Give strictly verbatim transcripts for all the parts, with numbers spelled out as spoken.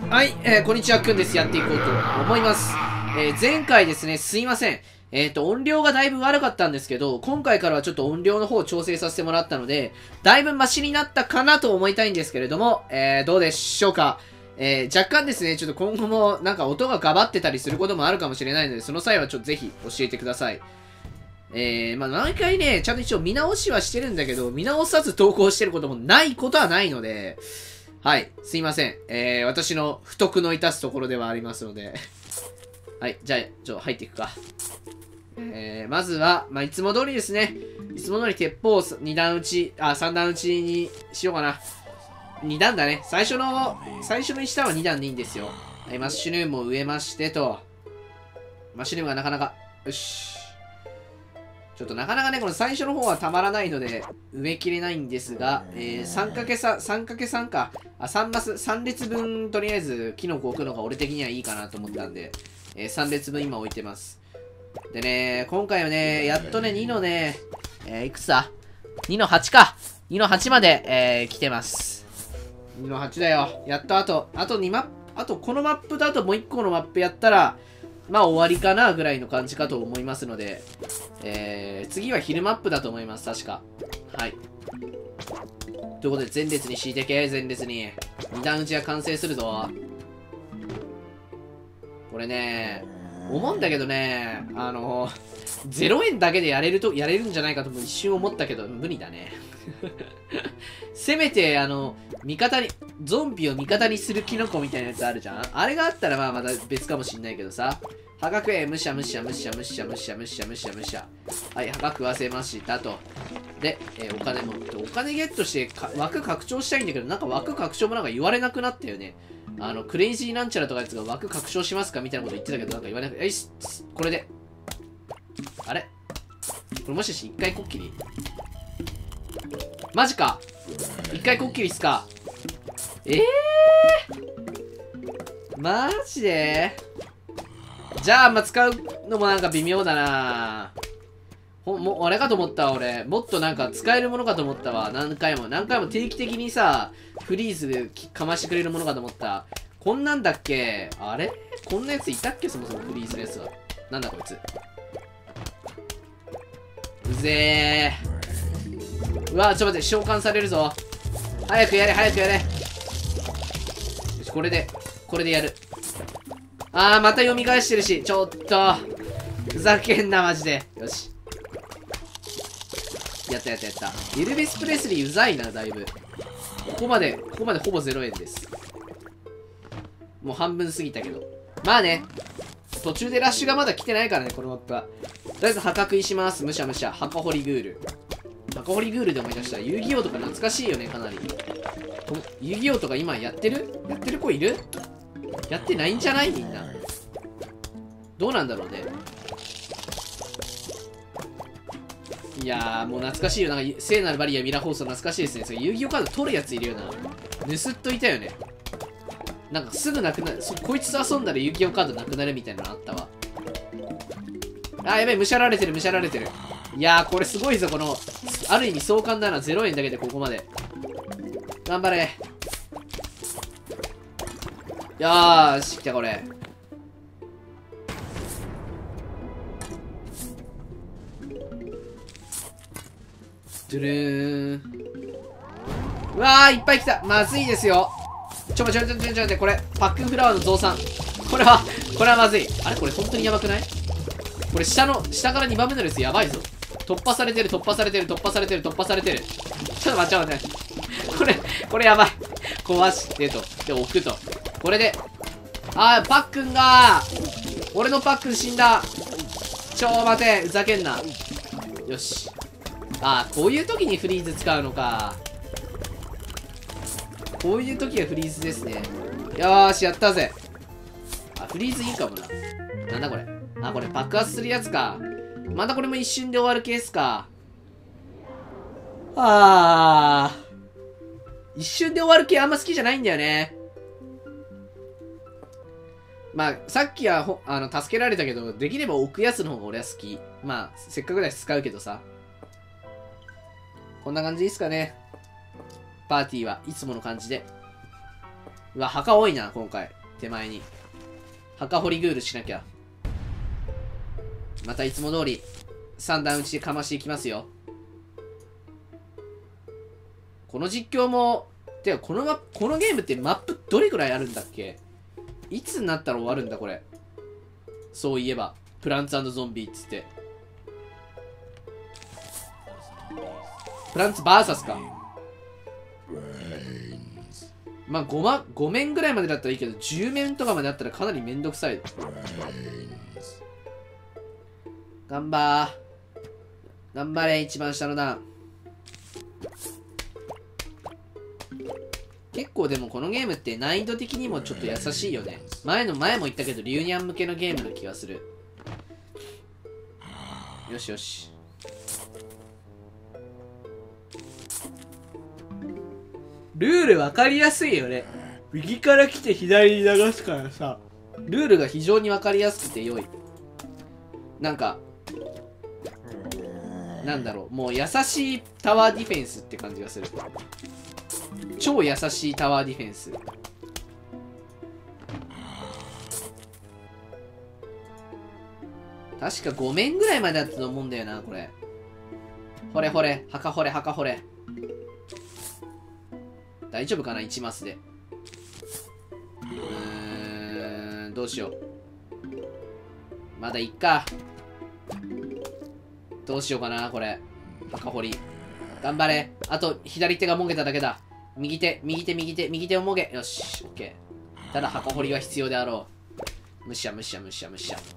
はい、えー、こんにちは、くんです。やっていこうと思います。えー、前回ですね、すいません。えっと、音量がだいぶ悪かったんですけど、今回からはちょっと音量の方を調整させてもらったので、だいぶマシになったかなと思いたいんですけれども、えー、どうでしょうか。えー、若干ですね、ちょっと今後もなんか音がガバってたりすることもあるかもしれないので、その際はちょっとぜひ教えてください。えー、まあ、毎回ね、ちゃんと一応見直しはしてるんだけど、見直さず投稿してることもないことはないので、はい、すいません。えー、私の不徳の致すところではありますので。はい、じゃあ、ちょ、入っていくか。えー、まずは、まあ、いつも通りですね。いつも通り鉄砲に段打ち、あ、さん段打ちにしようかな。に段だね。最初の、最初のいち段はに段でいいんですよ。はい、マッシュルームを植えましてと。マッシュルームがなかなか、よし。ちょっとなかなかね、この最初の方はたまらないので、植えきれないんですが、えー、さんかけさん、さんかけさん か。あ、さんマス、さん列分、とりあえず、キノコ置くのが俺的にはいいかなと思ったんで、えー、さん列分今置いてます。でね、今回はね、やっとね、にのね、えー、いくつだ ?に のはちか。にのはちまで、えー、来てます。にのはちだよ。やっとあと、あとにマップ、あとこのマップとあともういっこのマップやったら、まあ終わりかなぐらいの感じかと思いますので、えー、次は昼マップだと思います、確か。はい。ということで、前列に敷いてけ、前列に。二段打ちが完成するぞ。これね、思うんだけどね、あの、ゼロえんだけでやれると、やれるんじゃないかとも一瞬思ったけど、無理だね。せめて、あの、味方に、ゾンビを味方にするキノコみたいなやつあるじゃん。あれがあったらまあまた別かもしんないけどさ。葉が食え、むしゃむしゃむしゃむしゃむしゃむしゃむしゃむしゃ。はい、葉が食わせましたと。で、えー、お金も、お金ゲットしてか枠拡張したいんだけど、なんか枠拡張もなんか言われなくなったよね。あの、クレイジーなんちゃらとかやつが枠拡張しますかみたいなこと言ってたけど、なんか言われなくて、えいし、これで。あれこれもしかして一回こっきりマジか一回こっきりっすかええー、マジでじゃあ、まあ、使うのもなんか微妙だなほ、もう、あれかと思ったわ、俺。もっとなんか使えるものかと思ったわ。何回も。何回も定期的にさ、フリーズかましてくれるものかと思った。こんなんだっけあれこんなやついたっけそもそもフリーズのやつは。なんだこいつ。うぜー。うわ、ちょっと待って、召喚されるぞ。早くやれ、早くやれ。よし、これで、これでやる。あー、また読み返してるし、ちょっと。ふざけんな、マジで。よし。やったやったやった。エルビス・プレスリーうざいな、だいぶ。ここまで、ここまでほぼゼロえんです。もう半分過ぎたけど。まあね。途中でラッシュがまだ来てないからね、このマップは。とりあえず、墓食いします。むしゃむしゃ。墓掘りグール。墓掘りグールで思い出した。遊戯王とか懐かしいよね、かなり。遊戯王とか今やってるやってる子いるやってないんじゃないみんな。どうなんだろうね。いやー、もう懐かしいよ。なんか、聖なるバリアミラ放送懐かしいですね。それ遊戯王カード取るやついるよな。盗っといたよね。なんかすぐなくなる。こいつと遊んだら遊戯王カードなくなるみたいなのあったわ。あー、やべえ、むしゃられてる、むしゃられてる。いやー、これすごいぞ、この、ある意味壮観だな。ゼロえんだけでここまで。頑張れ。よーし、来た、これ。ドゥルーン。うわー、いっぱい来た。まずいですよ。ちょちょちょちょちょちょ、これ、パックンフラワーの増産。これは、これはまずい。あれこれ本当にやばくないこれ下の、下からにばんめの列やばいぞ。突破されてる、突破されてる、突破されてる、突破されてる。ちょっと待って待って。これ、これやばい。壊してと。で、置くと。これで、あー、パックンが俺のパックン死んだ。ちょー待て、ふざけんな。よし。あー、こういう時にフリーズ使うのか。こういう時はフリーズですね。よーし、やったぜ。あ、フリーズいいかもな。なんだこれ。あ、これ爆発するやつか。またこれも一瞬で終わるケースか。あー。一瞬で終わる系あんま好きじゃないんだよね。まあ、さっきはほ、あの、助けられたけど、できれば置くやつの方が俺は好き。まあ、せっかくだし使うけどさ。こんな感じですかね。パーティーはいつもの感じで。うわ、墓多いな、今回。 手前に。墓掘りグールしなきゃ。またいつも通り、さん段打ちでかましていきますよ。この実況も、てかこのマ、このゲームってマップどれくらいあるんだっけ？いつになったら終わるんだこれ。そういえば、プランツ&ゾンビっつって。プランツ ブイエス か。まあごま、ご面ぐらいまでだったらいいけど、じゅう面とかまでだったらかなりめんどくさい。頑張ー。頑張れ、一番下の段。結構でもこのゲームって難易度的にもちょっと優しいよね。前の前も言ったけど、リュウニャン向けのゲームの気がする。よしよし。ルール分かりやすいよね。右から来て左に流すからさ、ルールが非常に分かりやすくて良い。なんかなんだろう、もう優しいタワーディフェンスって感じがする。超優しいタワーディフェンス。確かご面ぐらいまでだったと思うんだよな、これ。ほれほれ、墓ほれ、墓ほれ。大丈夫かな、いちマスで。うーん、どうしよう。まだいっか。どうしようかな、これ。墓掘り。頑張れ。あと、左手がもげただけだ。右手、右手、右手、右手をもげ。よし、オッケー。ただ、墓掘りは必要であろう。むしゃむしゃむしゃむしゃ。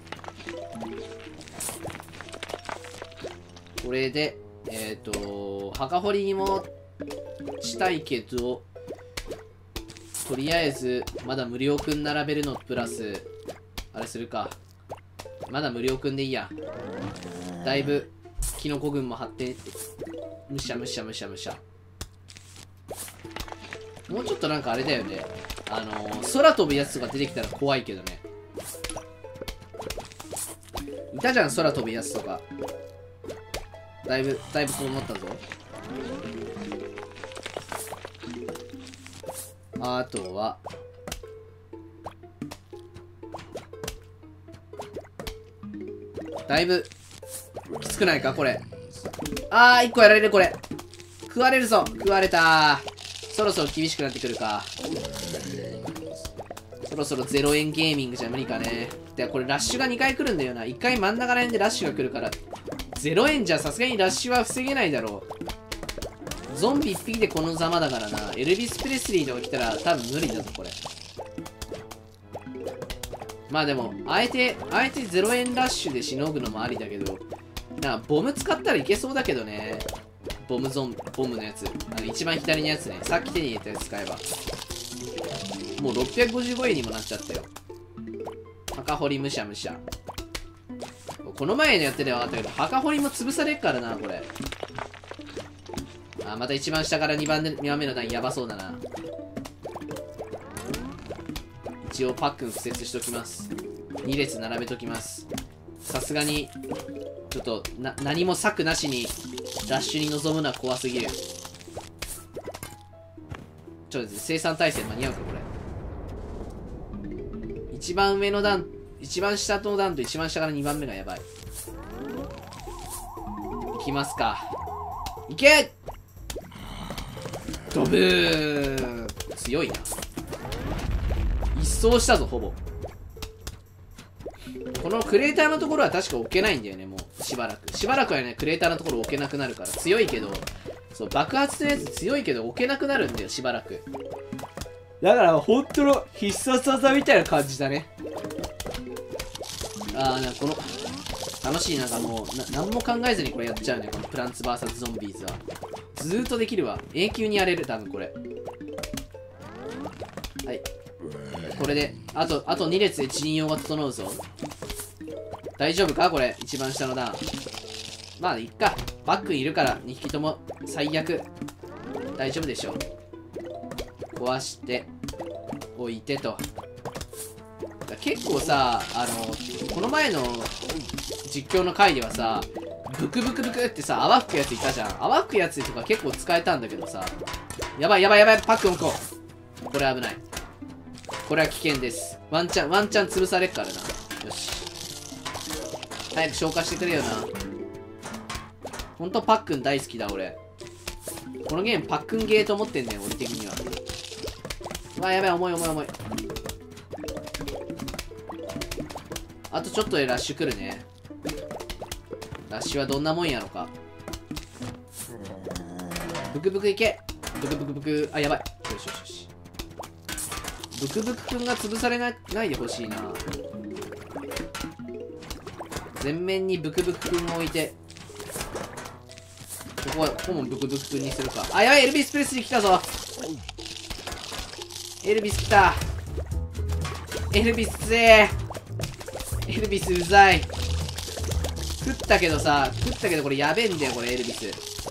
これで、えっと、墓掘りにもしたいけど、とりあえず、まだ無料くん並べるのプラス、あれするか。まだ無料くんでいいや。だいぶ、キノコ群も発展、むしゃむしゃむしゃむしゃ。もうちょっとなんかあれだよね。あのー、空飛ぶやつとか出てきたら怖いけどね。いたじゃん、空飛ぶやつとか。だいぶ、だいぶそう思ったぞ。あとは、だいぶ、きつくないかこれ。あー、いっこやられるこれ。食われるぞ。食われたー。そろそろ厳しくなってくるか。そろそろゼロえんゲーミングじゃ無理かね。で、これラッシュがにかい来るんだよな。いっかい真ん中ら辺でラッシュが来るから。ゼロえんじゃさすがにラッシュは防げないだろう。ゾンビいっぴきでこのざまだからな。エルビス・プレスリーとか来たら多分無理だぞ、これ。まあでも、あえて、あえてゼロえんラッシュでしのぐのもありだけど、なんかボム使ったらいけそうだけどね。ボムゾン、ボムのやつ。あの、一番左のやつね。さっき手に入れたやつ使えば。もうろっぴゃくごじゅうごえんにもなっちゃったよ。墓掘りむしゃむしゃ。この前のやってで分かったけど、墓掘りも潰されっからな、これ。あ、また一番下からにばんめ、にばんめの段やばそうだな。一応パックン敷設しときます。に列並べときます。さすがに、ちょっと、な、何も策なしに、ラッシュに臨むのは怖すぎる。ちょっと生産体制間に合うか、これ。一番上の段、一番下の段と一番下からにばんめがやばい。いきますか。いけ！ドブー！強いな。一掃したぞ、ほぼ。このクレーターのところは確か置けないんだよね、もう。しばらく。しばらくはね、クレーターのところ置けなくなるから。強いけど、そう、爆発するやつ強いけど置けなくなるんだよ、しばらく。だから、本当の必殺技みたいな感じだね。ああ、なんかこの、楽しい、なんかもう、な、何も考えずにこれやっちゃうね、このプランツ ブイエス ゾンビーズは。ずーっとできるわ。永久にやれる、多分これ。はい。これで、あと、あとに列で陣容が整うぞ。大丈夫かこれ、一番下の段。まあ、いっか。バックいるから、にひきとも、最悪。大丈夫でしょう。壊して、置いてと。結構さ、あの、この前の実況の回ではさ、ブクブクブクってさ、泡吹くやついたじゃん。泡吹くやつとか結構使えたんだけどさ。やばいやばいやばい、パックン置こう。これ危ない。 これは危険です。ワンチャンワンチャン潰されっからな。よし、早く消化してくれよな。ほんとパックン大好きだ俺。このゲームパックンゲーと思ってんねん俺的には。うわやばい、重い重い重い。あとちょっとでラッシュ来るね。ラッシュはどんなもんやろか。ブクブクいけ。ブクブクブク。あ、やばい。よしよしよし。ブクブクくんが潰されなないでほしいな。全面にブクブクくんを置いて、ここはここもブクブクくんにするか。あ、やばい、エルビスプレスリー来たぞ。エルビス来た。エルビスつえー。エルビスうざい。食ったけどさ、食ったけどこれやべえんだよこれエルビス。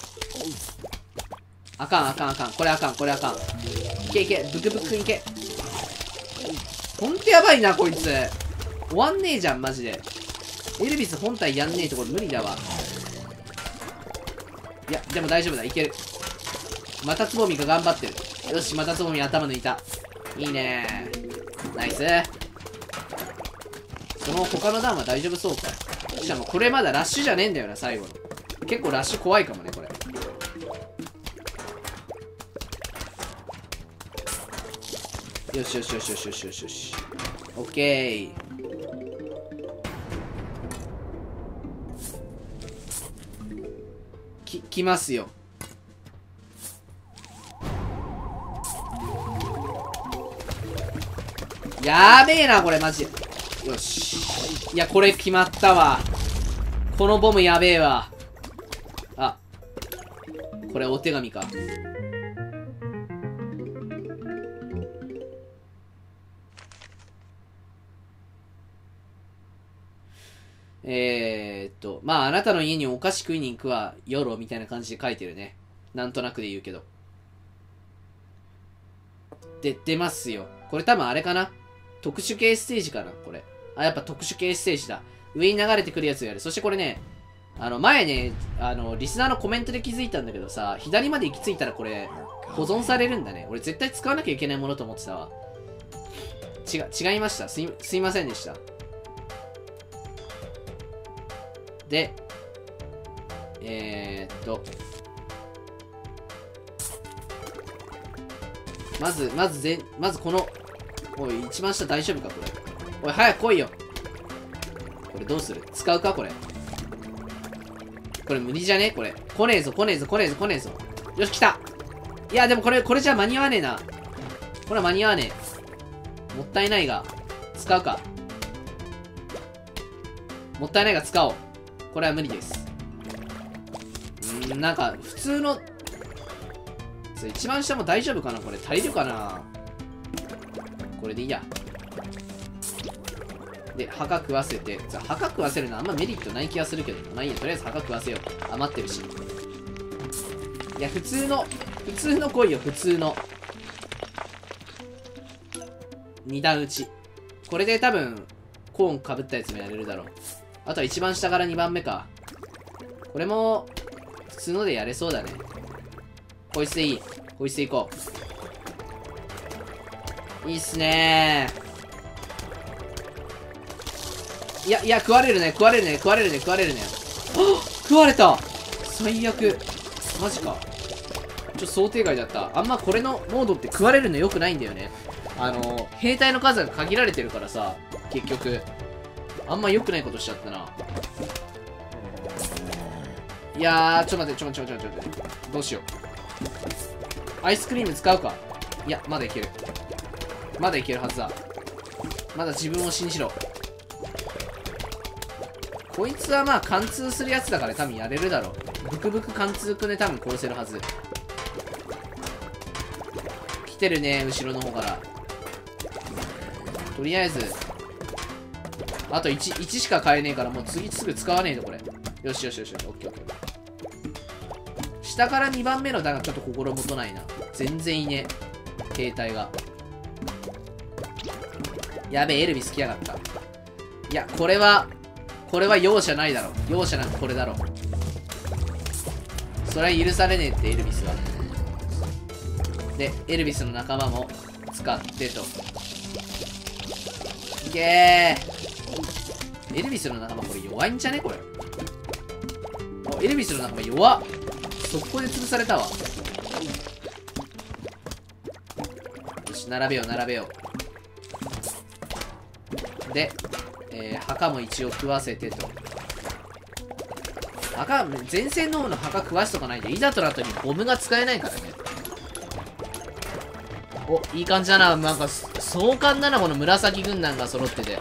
あかんあかんあかん。これあかんこれあかん。いけいけ、ブクブクくんいけ。ほんとやばいなこいつ。終わんねえじゃんマジで。エルビス本体やんねえところ無理だわ。いやでも大丈夫だ、いける。またつぼみが頑張ってる。よし、またつぼみ頭抜いた。いいねー、ナイス。その他の段は大丈夫そうか。しかもこれまだラッシュじゃねえんだよな最後の。結構ラッシュ怖いかもねこれ。よしよしよしよしよしよしよし。オッケー。き、きますよ。やべえなこれマジで。よし。いやこれ決まったわ。このボムやべえわ。あ、これお手紙か。えーっと、まあ、あなたの家にお菓子食いに行くわ、よろ、みたいな感じで書いてるね。なんとなくで言うけど。で、出ますよ。これ多分あれかな？特殊系ステージかなこれ。あ、やっぱ特殊系ステージだ。上に流れてくるやつをやる。そしてこれね、あの、前ね、あの、リスナーのコメントで気づいたんだけどさ、左まで行き着いたらこれ、保存されるんだね。俺絶対使わなきゃいけないものと思ってたわ。違、違いました。すい、すいませんでした。で、えー、っと、まず、まずぜ、まずこの、おい、一番下大丈夫か、これ。おい、早く来いよ。これどうする？使うか、これ。これ無理じゃね？これ。来ねえぞ、来ねえぞ、来ねえぞ、来ねえぞ。よし、来た。いや、でもこれ、これじゃ間に合わねえな。これは間に合わねえ。もったいないが、使うか。もったいないが使おう。これは無理です。うーん、なんか、普通の、一番下も大丈夫かなこれ。足りるかなこれでいいや。で、墓食わせて。墓食わせるのあんまメリットない気がするけど。まあいいや、とりあえず墓食わせよう。余ってるし。いや、普通の、普通の来いよ、普通の。二段打ち。これで多分、コーンかぶったやつもやれるだろう。あとは一番下からにばんめか。これも、普通のでやれそうだね。こいつでいい。こいつでいこう。いいっすねー。いや、いや、食われるね、食われるね、食われるね、食われるね。あっ、食われた。最悪。マジか。ちょっと想定外だった。あんまこれのモードって食われるの良くないんだよね。あの、兵隊の数が限られてるからさ、結局。あんま良くないことしちゃったな。いやー、ちょっと待って、ちょ、ちょ、ちょ、ちょ、ちょ、どうしよう。アイスクリーム使うか。いや、まだいける。まだいけるはずだ。まだ自分を信じろ。こいつはまあ貫通するやつだから多分やれるだろう。ブクブク貫通くんで多分殺せるはず。来てるね、後ろの方から。とりあえず、あと いち, いちしか買えねえからもう次すぐ使わねえとこれ。よしよしよしよし、オッケーオッケー。下からにばんめの段がちょっと心もとないな。全然いねえ。兵隊が。やべえ、エルビス来やがった。いや、これは、これは容赦ないだろ。容赦なくこれだろ。それは許されねえって、エルビスは。で、エルビスの仲間も使ってと。いけー。エルビスの仲間これ弱いんじゃねこれ。あ、エルビスの仲間弱っ。速攻で潰されたわ。よし、並べよう、並べよう。で、えー、墓も一応食わせてと。墓、前線の方の墓食わしとかないといざとなった時にボムが使えないからね。お、いい感じだな。なんか、壮観だな、この紫軍団が揃ってて。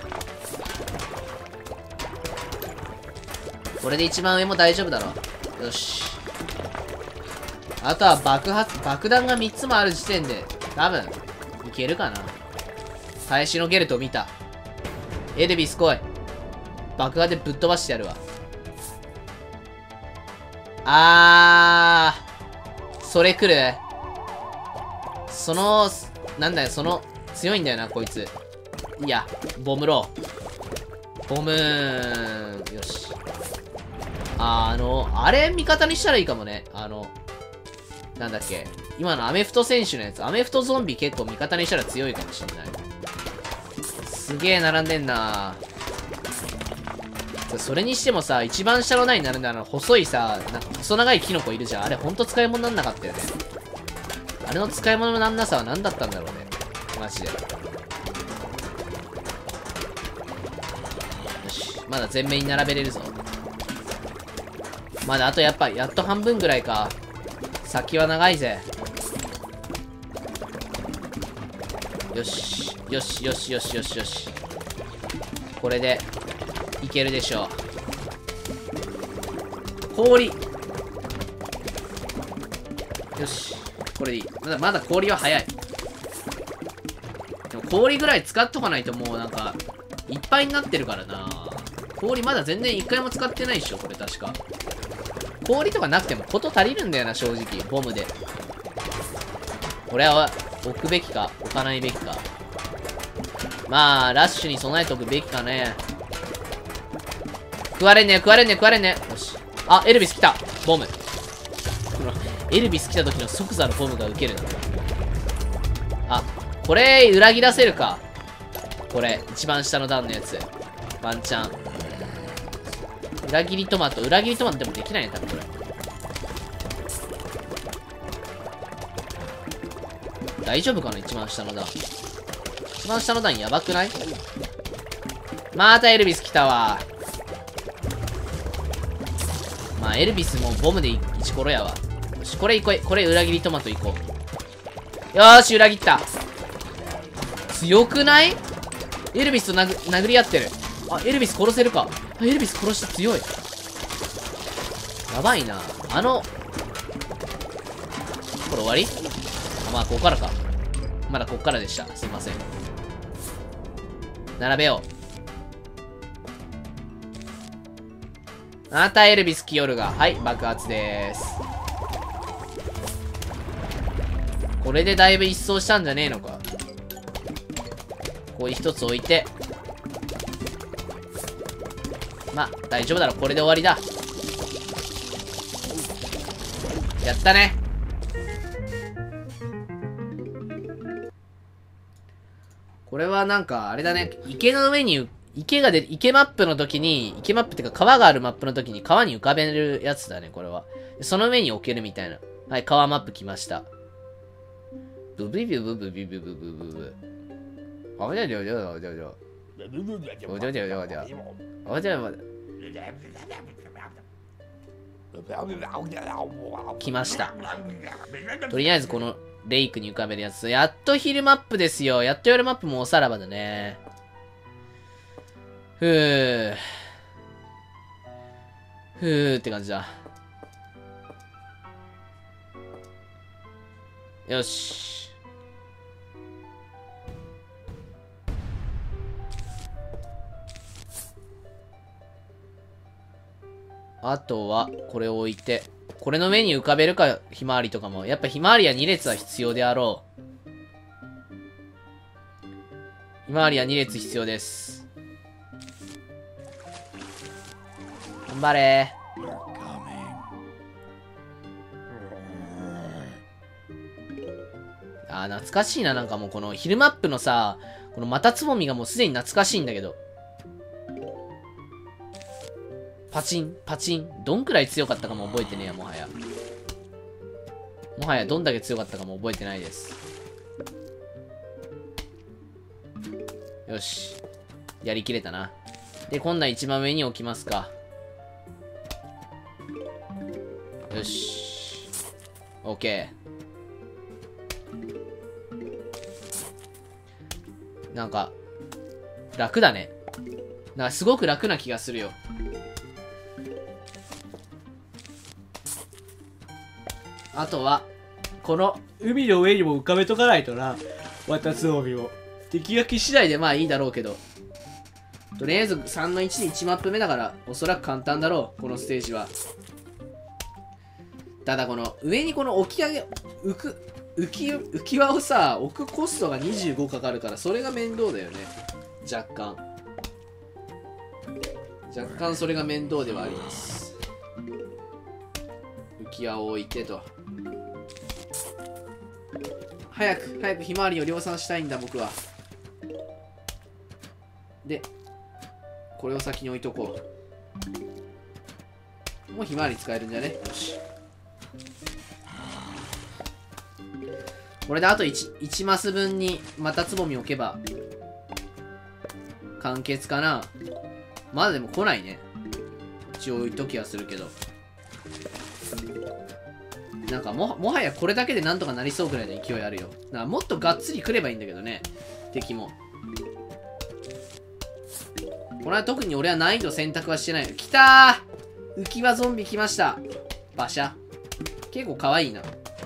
これで一番上も大丈夫だろ。よし。あとは爆発、爆弾がみっつもある時点で、多分、いけるかな。耐えしのげると見た。エルビス来い。爆破でぶっ飛ばしてやるわ。あー。それ来る？その、なんだよ、その、強いんだよな、こいつ。いや、ボムロー。ボムーン。よし。あ、あの、あれ味方にしたらいいかもね。あの、なんだっけ。今のアメフト選手のやつ。アメフトゾンビ結構味方にしたら強いかもしれない。すげえ並んでんな。それにしてもさ、一番下の台になるんだら、細いさ、なんか細長いキノコいるじゃん。あれほんと使い物になんなかったよね。あれの使い物のなんなさは何だったんだろうね。マジで。よし。まだ全面に並べれるぞ。まだあとやっぱ、やっと半分ぐらいか。先は長いぜ。よし。よし、よし、よし、よし、よし。これで、いけるでしょう。氷。よし。これでいい。まだ、まだ氷は早い。でも氷ぐらい使っとかないともうなんか、いっぱいになってるからな。氷まだ全然一回も使ってないでしょ、これ確か。氷とかなくてもこと足りるんだよな、正直。ボムで。俺は置くべきか、置かないべきか。まあ、ラッシュに備えておくべきかね。食われんね、食われんね、食われんね。よし。あ、エルビス来た。ボム。エルビス来た時の即座のボムが受けるな。あ、これ、裏切らせるか。これ、一番下の段のやつ。ワンチャン。裏切りトマト。裏切りトマトでもできないね、多分これ。大丈夫かな、一番下の段。一番下の段やばくない？またエルビス来たわ。まあ、エルビスもボムで一コロやわ。よし、これいこい。これ裏切りトマトいこう。よーし、裏切った。強くない？エルビスと殴殴り合ってる。あ、エルビス殺せるか。あ、エルビス殺して強い。やばいな。あの、これ終わり？あ、まあ、ここからか。まだここからでした。すいません。並べよう。またエルビス来よるが。はい、爆発でーす。これでだいぶ一掃したんじゃねえのか。こういう一つ置いて。まあ、大丈夫だろ。これで終わりだ。やったね。これはなんか、あれだね。池の上に、池が出、池マップの時に、池マップっていうか川があるマップの時に川に浮かべるやつだね、これは。その上に置けるみたいな。はい、川マップ来ました。ブビビブブビブブブブブ。あ、じゃじゃじゃじゃじゃじゃ。おじゃじゃじゃじゃ。おじゃじゃ。来ました。とりあえずこのレイクに浮かべるやつ。やっと昼マップですよ。やっと夜マップもおさらばだね。ふぅ。ふぅって感じだ。よし。あとは、これを置いて。これの上に浮かべるか、ひまわりとかも。やっぱひまわりはに列は必要であろう。ひまわりはに列必要です。頑張れー。 あー、懐かしいな。なんかもうこのヒルマップのさ、このまたつぼみがもうすでに懐かしいんだけど。パチン、パチン。どんくらい強かったかも覚えてねえや、もはや。もはやどんだけ強かったかも覚えてないです。よし。やりきれたな。で、今度は一番上に置きますか。よし。オッケー。なんか、楽だね。なんかすごく楽な気がするよ。あとは、この海の上にも浮かべとかないとな。またつぼみを。敵が来次第でまあいいだろうけど。とりあえずさんのいちでいちマップ目だから、おそらく簡単だろう。このステージは。ただこの上にこの置き上げ、浮く、浮き、浮き輪をさ、置くコストがにじゅうごかかるから、それが面倒だよね。若干。若干それが面倒ではあります。浮き輪を置いてと。早く、早くひまわりを量産したいんだ、僕は。で、これを先に置いとこう。もうひまわり使えるんじゃね？よし。これであと 1, 1マス分にまたつぼみ置けば完結かな。まだでも来ないね。一応置いときはするけど。なんかも、もはやこれだけでなんとかなりそうぐらいの勢いあるよ。なんかもっとがっつり来ればいいんだけどね。敵も。これは特に俺は難易度選択はしてないよ。来たー！浮き輪ゾンビ来ました。バシャ。結構可愛いな。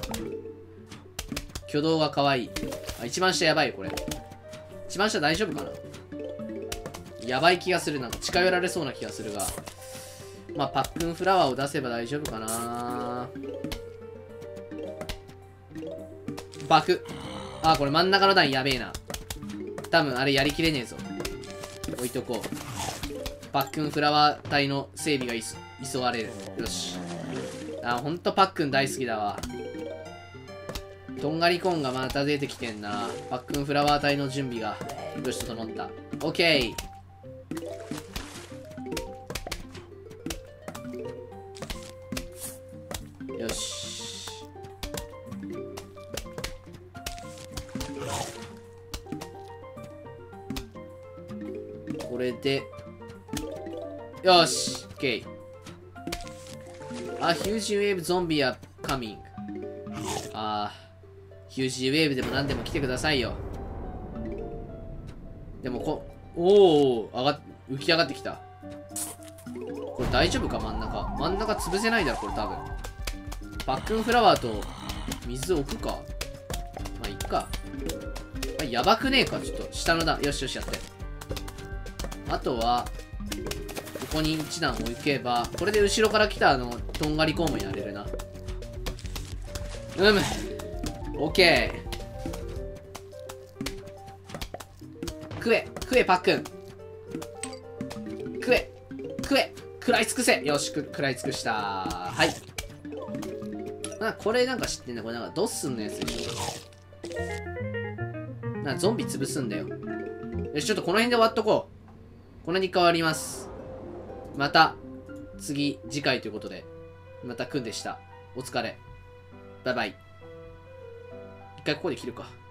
挙動が可愛い。あ、一番下やばいよ、これ。一番下大丈夫かな？やばい気がする。なんか近寄られそうな気がするが。まあ、パックンフラワーを出せば大丈夫かな。バク。あ、これ真ん中の段やべえな。多分あれやりきれねえぞ。置いとこう。パックンフラワー隊の整備が急がれる。よし。あ、ほんとパックン大好きだわ。とんがりコーンがまた出てきてんな。パックンフラワー隊の準備がよし整った。オッケー。よし。これでよし。オッケー。あ、ヒュージウェーブゾンビはカミング。あー。ヒュージーウェーブでも何でも来てくださいよ。でもこ、おお、上がっ、浮き上がってきた。これ大丈夫か？真ん中。真ん中潰せないだろ、これ多分。パックンフラワーと水置くか。まあ、いっか。あ、やばくねえか、ちょっと。下の段。よしよし、やって。あとは、ここにいち段置けば、これで後ろから来たあの、とんがりコーンもやれるな。うむ。オッケー。食え、食え、パックン。食え、食え、食らい尽くせ。よし、く食らい尽くした。はい。な、これなんか知ってんだ。これなんかドッスンのやつでしょ。な、ゾンビ潰すんだよ。よし、ちょっとこの辺で終わっとこう。この辺に変わります。また、次、次回ということで。またくんでした。お疲れ。バイバイ。一回ここで切るか。